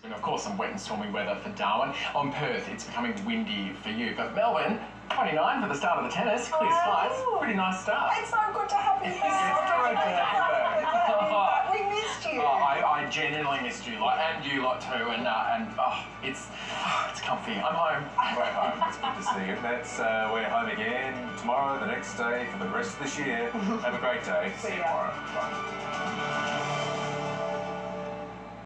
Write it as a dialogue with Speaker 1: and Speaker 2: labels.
Speaker 1: And of course, some wet and stormy weather for Darwin. On Perth, it's becoming windy for you. But Melbourne, 29 for the start of the tennis. Clear skies. Pretty nice start.
Speaker 2: It's so good to have you back.
Speaker 1: It's great to have you back.
Speaker 2: We missed you.
Speaker 1: I genuinely missed you, and you lot too. And it's comfy. I'm home.
Speaker 3: We're home. It's good to see you. We're home again tomorrow, the next day, for the rest of this year. Have a great day. See you tomorrow. Bye.